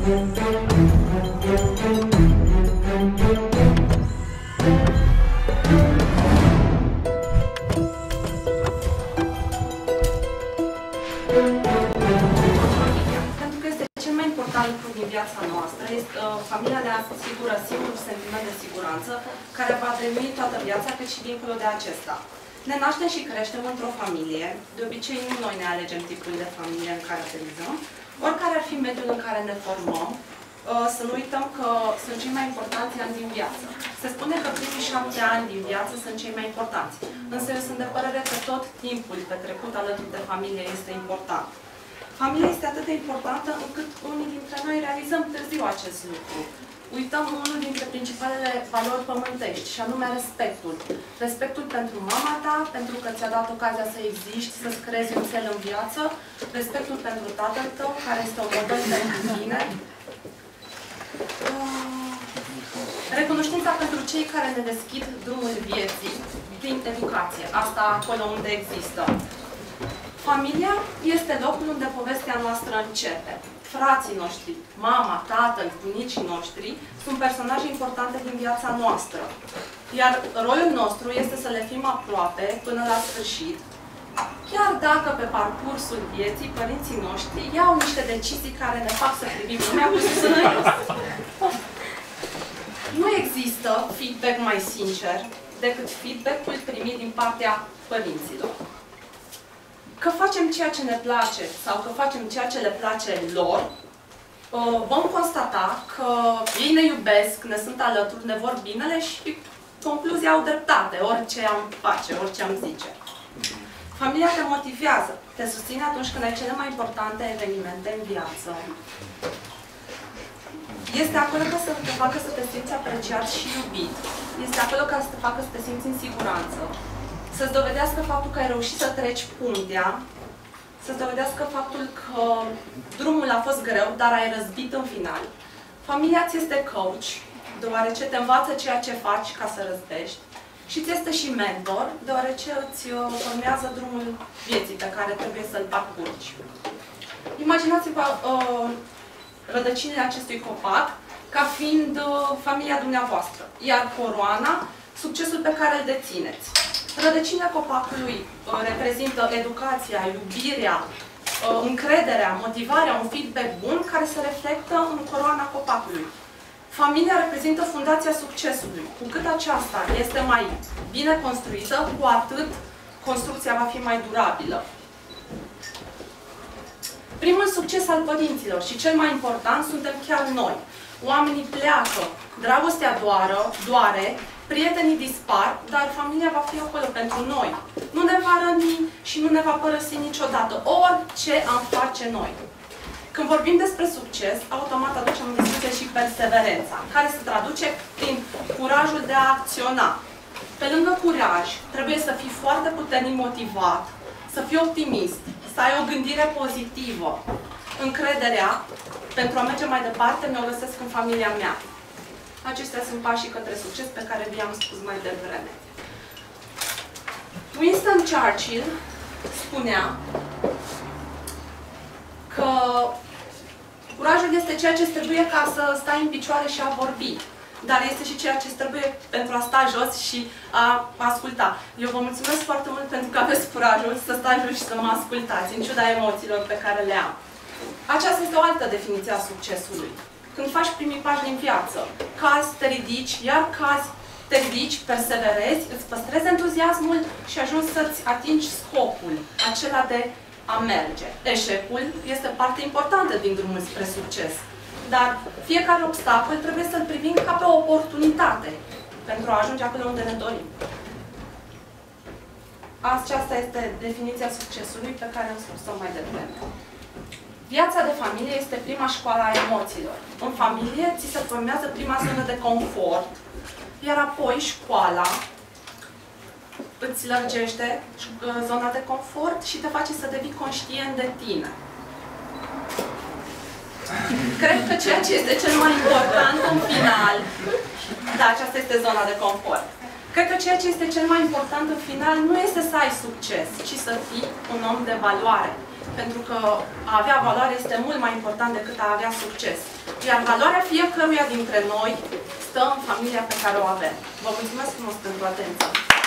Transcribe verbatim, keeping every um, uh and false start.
Pentru că este cel mai important lucru din viața noastră, este, uh, familia ne asigură singurul sentiment de siguranță care va trebui toată viața, cât și dincolo de acesta. Ne naștem și creștem într-o familie, de obicei nu noi ne alegem tipul de familie în care aterizăm, oricare ar fi mediul în care ne formăm, să nu uităm că sunt cei mai importanți ani din viață. Se spune că primii șapte ani din viață sunt cei mai importanți, însă eu sunt de părere că tot timpul petrecut alături de familie este important. Familia este atât de importantă încât unii dintre noi realizăm târziu acest lucru. Uităm unul dintre principalele valori pământești, și anume respectul. Respectul pentru mama ta, pentru că ți-a dat ocazia să existi, să-ți creezi un cel în viață. Respectul pentru tatăl tău, care este un model pentru tine. Recunoștința pentru cei care ne deschid drumul vieții prin educație. Asta acolo unde există. Familia este locul unde povestea noastră începe. Frații noștri, mama, tatăl, bunicii noștri sunt personaje importante din viața noastră. Iar rolul nostru este să le fim aproape până la sfârșit, chiar dacă pe parcursul vieții părinții noștri iau niște decizii care ne fac să privim lumea cu sus în jos. Nu există feedback mai sincer decât feedback-ul primit din partea părinților. Că facem ceea ce ne place sau că facem ceea ce le place lor, vom constata că ei ne iubesc, ne sunt alături, ne vor binele și concluzia au dreptate, orice am face, orice am zice. Familia te motivează, te susține atunci când ai cele mai importante evenimente în viață. Este acolo ca să te facă să te simți apreciat și iubit. Este acolo ca să te facă să te simți în siguranță. Să-ți dovedească faptul că ai reușit să treci puntea, să-ți dovedească faptul că drumul a fost greu, dar ai răzbit în final. Familia ți este coach, deoarece te învață ceea ce faci ca să răzbești, și ți este și mentor, deoarece îți formează drumul vieții pe care trebuie să-l parcurgi. Imaginați-vă uh, rădăcinile acestui copac ca fiind uh, familia dumneavoastră, iar coroana, succesul pe care îl dețineți. Rădăcinile copacului uh, reprezintă educația, iubirea, uh, încrederea, motivarea, un feedback bun care se reflectă în coroana copacului. Familia reprezintă fundația succesului. Cu cât aceasta este mai bine construită, cu atât construcția va fi mai durabilă. Primul succes al părinților și cel mai important suntem chiar noi. Oamenii pleacă, dragostea doară, doare, prietenii dispar, dar familia va fi acolo pentru noi. Nu ne va răni și nu ne va părăsi niciodată, orice am face noi. Când vorbim despre succes, automat aducem în discuție și perseverența, care se traduce prin curajul de a acționa. Pe lângă curaj, trebuie să fii foarte puternic motivat, să fii optimist, să ai o gândire pozitivă. Încrederea, pentru a merge mai departe, mi-o găsesc în familia mea. Acestea sunt pașii către succes pe care vi-am spus mai devreme. Winston Churchill spunea că curajul este ceea ce trebuie ca să stai în picioare și a vorbi, dar este și ceea ce trebuie pentru a sta jos și a asculta. Eu vă mulțumesc foarte mult pentru că aveți curajul să stați jos și să mă ascultați, în ciuda emoțiilor pe care le am. Aceasta este o altă definiție a succesului. Când faci primii pași din viață, cazi, te ridici, iar cazi, te ridici, perseverezi, îți păstrezi entuziasmul și ajungi să-ți atingi scopul, acela de a merge. Eșecul este parte importantă din drumul spre succes, dar fiecare obstacol trebuie să-l privim ca pe o oportunitate pentru a ajunge acolo unde ne dorim. Aceasta este definiția succesului pe care am spus-o mai devreme. Viața de familie este prima școală a emoțiilor. În familie ți se formează prima zonă de confort, iar apoi școala îți lărgește zona de confort și te face să devii conștient de tine. Cred că ceea ce este cel mai important în final, da, aceasta este zona de confort. Cred că ceea ce este cel mai important în final nu este să ai succes, ci să fii un om de valoare. Pentru că a avea valoare este mult mai important decât a avea succes. Iar valoarea fiecăruia dintre noi stă în familia pe care o avem. Vă mulțumesc frumos pentru atenție!